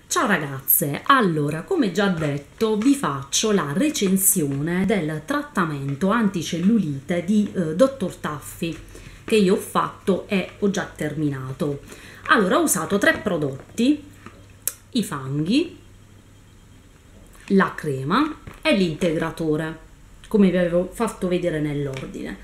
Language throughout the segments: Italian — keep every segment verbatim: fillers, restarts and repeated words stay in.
Ciao ragazze, allora come già detto vi faccio la recensione del trattamento anticellulite di eh, dottor Taffi che io ho fatto e ho già terminato. Allora ho usato tre prodotti, i fanghi, la crema e l'integratore, come vi avevo fatto vedere nell'ordine.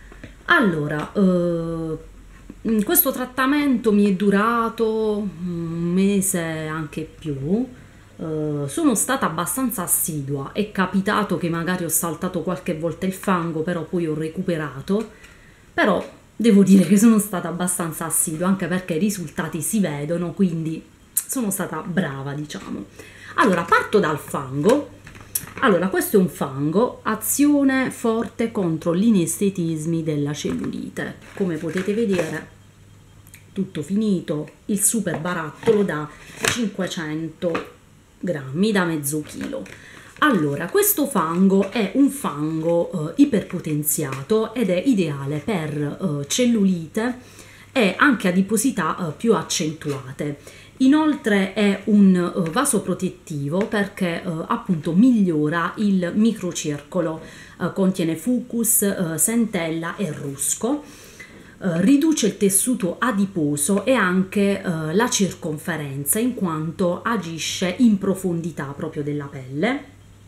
Allora, eh, questo trattamento mi è durato un mese, anche più. Eh, sono stata abbastanza assidua, è capitato che magari ho saltato qualche volta il fango, però poi ho recuperato, però devo dire che sono stata abbastanza assidua, anche perché i risultati si vedono, quindi sono stata brava, diciamo. Allora, parto dal fango. Allora, questo è un fango, azione forte contro gli inestetismi della cellulite. Come potete vedere, tutto finito, il super barattolo da cinquecento grammi, da mezzo chilo. Allora, questo fango è un fango eh, iperpotenziato ed è ideale per eh, cellulite e anche adiposità eh, più accentuate. Inoltre è un uh, vasoprotettivo perché uh, appunto migliora il microcircolo, uh, contiene fucus, uh, centella e rusco, uh, riduce il tessuto adiposo e anche uh, la circonferenza, in quanto agisce in profondità proprio della pelle.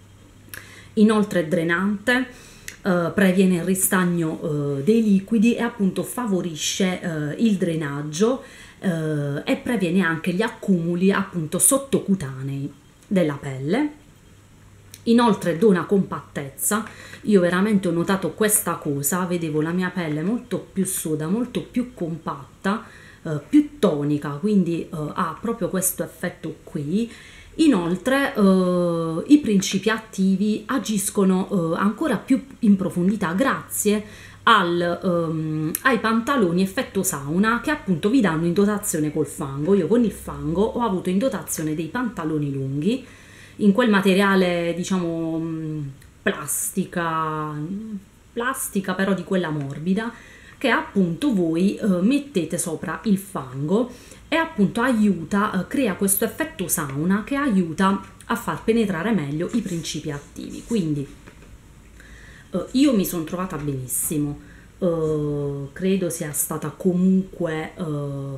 Inoltre è drenante, uh, previene il ristagno uh, dei liquidi e appunto favorisce uh, il drenaggio Uh, e previene anche gli accumuli appunto sottocutanei della pelle. Inoltre dona compattezza. Io veramente ho notato questa cosa, vedevo la mia pelle molto più soda, molto più compatta, uh, più tonica, quindi uh, ha proprio questo effetto qui. Inoltre uh, i principi attivi agiscono uh, ancora più in profondità grazie Al, um, ai pantaloni effetto sauna che appunto vi danno in dotazione col fango. Io con il fango ho avuto in dotazione dei pantaloni lunghi in quel materiale, diciamo, plastica plastica però di quella morbida, che appunto voi eh, mettete sopra il fango e appunto aiuta, eh, crea questo effetto sauna che aiuta a far penetrare meglio i principi attivi. Quindi Uh, io mi sono trovata benissimo, uh, credo sia stata comunque uh,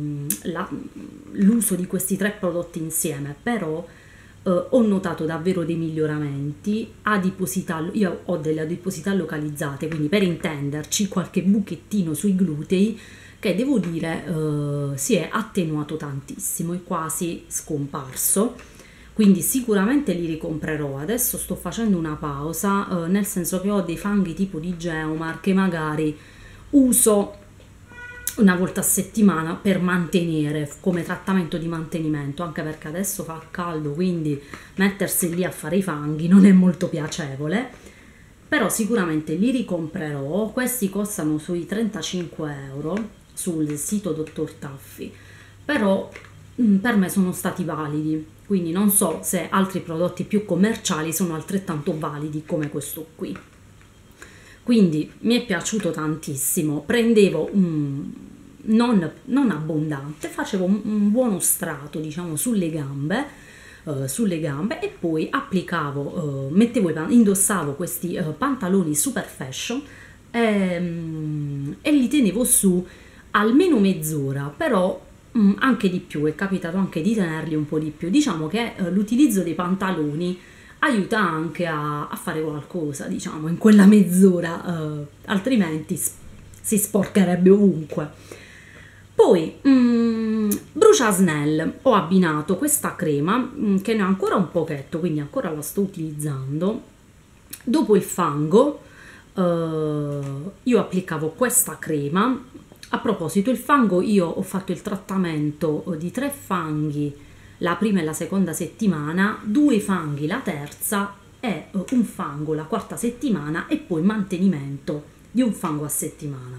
l'uso di questi tre prodotti insieme, però uh, ho notato davvero dei miglioramenti, adiposità, io ho delle adiposità localizzate, quindi per intenderci qualche buchettino sui glutei che devo dire uh, si è attenuato tantissimo, è quasi scomparso. Quindi sicuramente li ricomprerò. Adesso sto facendo una pausa, eh, nel senso che ho dei fanghi tipo di Geomar che magari uso una volta a settimana per mantenere, come trattamento di mantenimento, anche perché adesso fa caldo, quindi mettersi lì a fare i fanghi non è molto piacevole, però sicuramente li ricomprerò. Questi costano sui trentacinque euro sul sito dottor Taffi, però mh, per me sono stati validi. Quindi non so se altri prodotti più commerciali sono altrettanto validi come questo qui. Quindi mi è piaciuto tantissimo, prendevo un, non, non abbondante, facevo un, un buono strato, diciamo, sulle gambe, eh, sulle gambe e poi applicavo, eh, mettevo, indossavo questi eh, pantaloni super fashion e, e li tenevo su almeno mezz'ora, però anche di più, è capitato anche di tenerli un po' di più. Diciamo che eh, l'utilizzo dei pantaloni aiuta anche a, a fare qualcosa, diciamo, in quella mezz'ora, eh, altrimenti si sporcherebbe ovunque. Poi, mm, bruciasnel, ho abbinato questa crema mm, che ne ho ancora un pochetto, quindi ancora la sto utilizzando. Dopo il fango, eh, io applicavo questa crema. A proposito, il fango, io ho fatto il trattamento di tre fanghi la prima e la seconda settimana, due fanghi la terza e un fango la quarta settimana e poi mantenimento di un fango a settimana.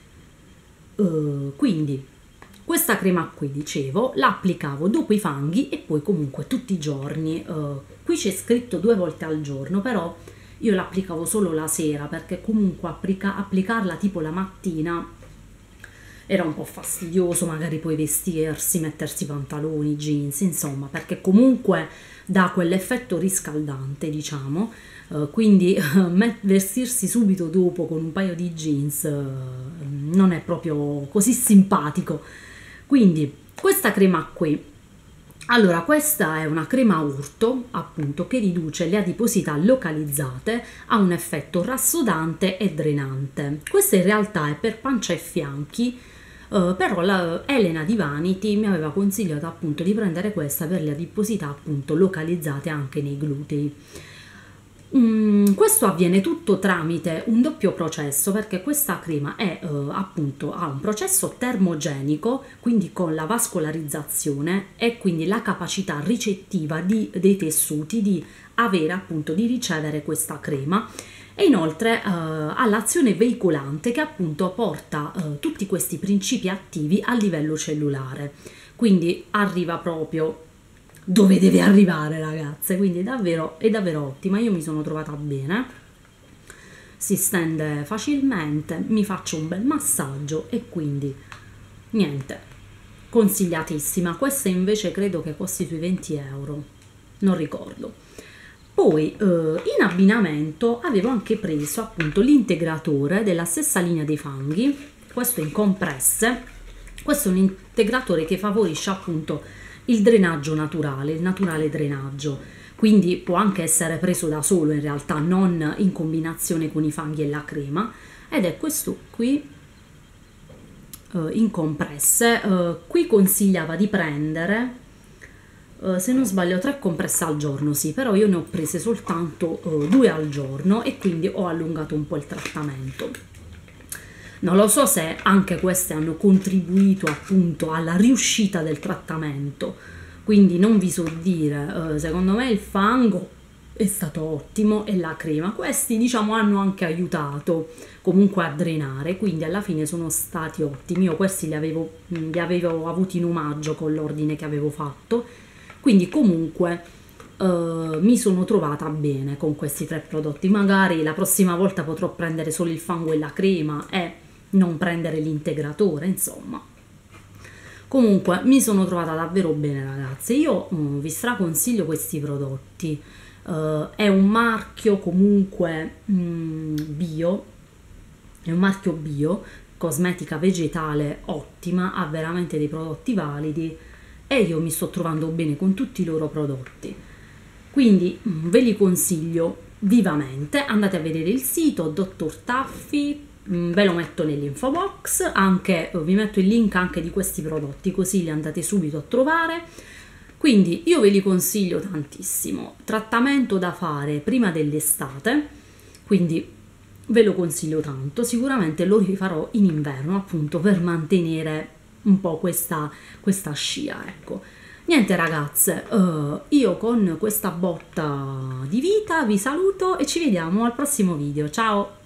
Uh, quindi questa crema qui, dicevo, la applicavo dopo i fanghi e poi comunque tutti i giorni. Uh, qui c'è scritto due volte al giorno, però io l'applicavo solo la sera perché comunque applica, applicarla tipo la mattina era un po' fastidioso magari poi vestirsi, mettersi pantaloni, jeans, insomma, perché comunque dà quell'effetto riscaldante, diciamo, uh, quindi uh, vestirsi subito dopo con un paio di jeans uh, non è proprio così simpatico. Quindi questa crema qui, allora questa è una crema urto, appunto, che riduce le adiposità localizzate, ha un effetto rassodante e drenante. Questa in realtà è per pancia e fianchi, Uh, però la Elena di Vanity mi aveva consigliato appunto di prendere questa per le adiposità appunto localizzate anche nei glutei. Mm, questo avviene tutto tramite un doppio processo, perché questa crema è uh, appunto ha un processo termogenico, quindi con la vascolarizzazione e quindi la capacità ricettiva di, dei tessuti di avere appunto di ricevere questa crema, e inoltre uh, ha l'azione veicolante che appunto porta uh, tutti questi principi attivi a livello cellulare, quindi arriva proprio dove deve arrivare, ragazze, quindi davvero, è davvero ottima. Io mi sono trovata bene, si stende facilmente, mi faccio un bel massaggio e quindi niente, consigliatissima. Questa invece credo che costi sui venti euro, non ricordo. Poi eh, in abbinamento avevo anche preso appunto l'integratore della stessa linea dei fanghi, questo in compresse. Questo è un integratore che favorisce appunto il drenaggio naturale, il naturale drenaggio, quindi può anche essere preso da solo in realtà, non in combinazione con i fanghi e la crema, ed è questo qui eh, in compresse. Eh, qui consigliava di prendere, Uh, se non sbaglio, tre compresse al giorno, sì, però io ne ho prese soltanto uh, due al giorno e quindi ho allungato un po' il trattamento. Non lo so se anche queste hanno contribuito appunto alla riuscita del trattamento, quindi non vi so dire, uh, secondo me il fango è stato ottimo e la crema, questi diciamo hanno anche aiutato comunque a drenare, quindi alla fine sono stati ottimi. Io questi li avevo, li avevo avuti in omaggio con l'ordine che avevo fatto, quindi comunque uh, mi sono trovata bene con questi tre prodotti. Magari la prossima volta potrò prendere solo il fango e la crema e non prendere l'integratore, insomma. Comunque mi sono trovata davvero bene, ragazze. Io um, vi straconsiglio questi prodotti. Uh, è un marchio comunque um, bio, è un marchio bio, cosmetica vegetale ottima, ha veramente dei prodotti validi e io mi sto trovando bene con tutti i loro prodotti, quindi ve li consiglio vivamente. Andate a vedere il sito Dottor Taffi, ve lo metto nell'info box, anche vi metto il link anche di questi prodotti così li andate subito a trovare. Quindi io ve li consiglio tantissimo, trattamento da fare prima dell'estate, quindi ve lo consiglio tanto. Sicuramente lo rifarò in inverno appunto per mantenere un po' questa, questa scia, ecco. Niente ragazze, uh, io con questa botta di vita vi saluto e ci vediamo al prossimo video. Ciao!